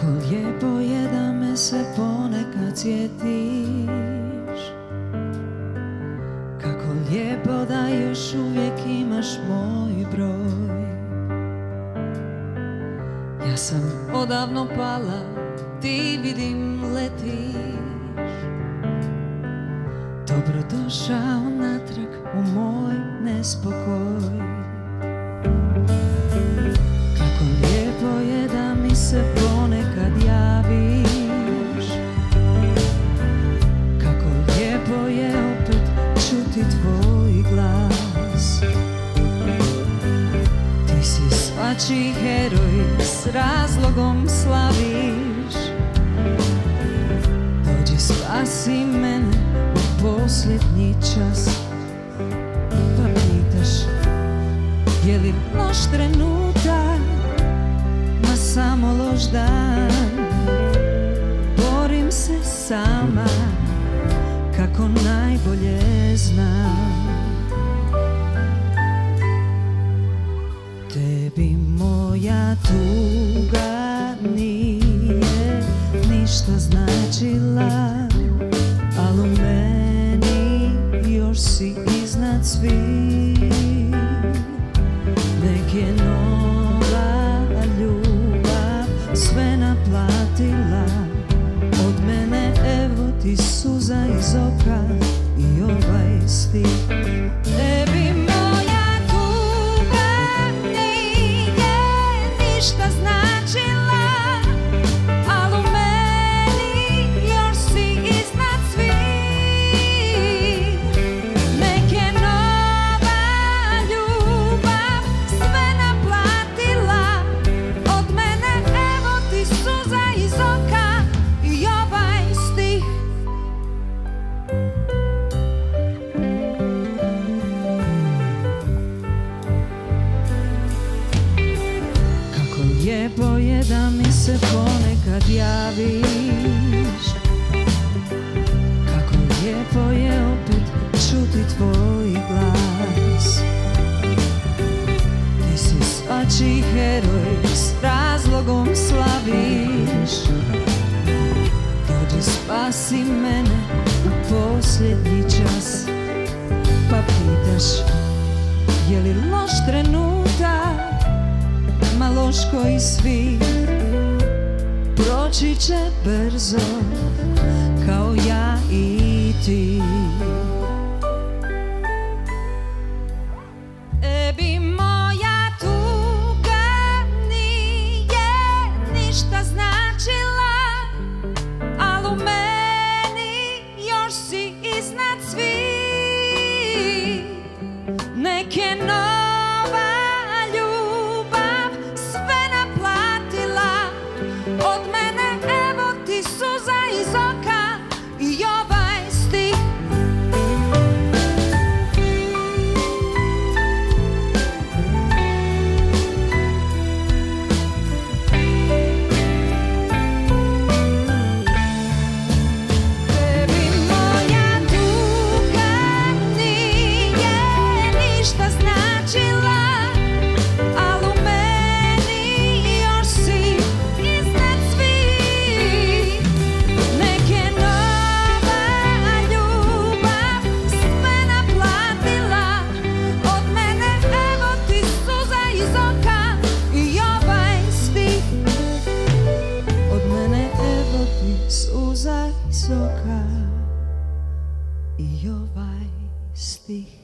Kako lijepo je da me se ponekad sjetiš, kako lijepo da još uvijek imaš moj broj. Ja sam odavno pala, ti vidim letiš. Dobrodošao natrag u moj nespokoj. Kako lijepo je da mi se ponekad javiš, kako lijepo je opet čuti tvoj glas. Ti si svačiji heroj, s razlogom slaviš. Dođi spasi mene u posljednji čas. Pa pitaš, je li loš trenutak, ma samo loš dan. Borim se sama, kako najbolje znam. Tebi moja tuga nije ništa značila, al u meni još si iznad svih. Nek je nova ljubav sve naplatila, od mene evo ti suza iz oka i ovaj stih. Tebi moja tuga nije ništa značila, al u meni još si iznad svih. Nek je nova ljubav sve naplatila, od mene evo ti suza iz oka i ovaj stih. Kako lijepo je da mi se ponekad javiš, kako lijepo je opet čuti tvoj glas. Ti si svačiji heroj, s razlogom slaviš. Dođi spasi mene u posljednji čas. Pa pitaš, je li loš trenutak, ma loš koji svi. Proći će brzo, kao ja i ti. Tebi moja tuga nije ništa značila, al u meni još si iznad svih. Nek je nova ljubav sve naplatila, od mene evo ti suza iz oka i ovaj stih. Tebi moja tuga nije ništa značila, al u meni još si iznad svih. Nek je nova ljubav sve naplatila, od mene evo ti suza iz oka i ovaj stih. Od mene evo ti suza iz oka i ovaj stih.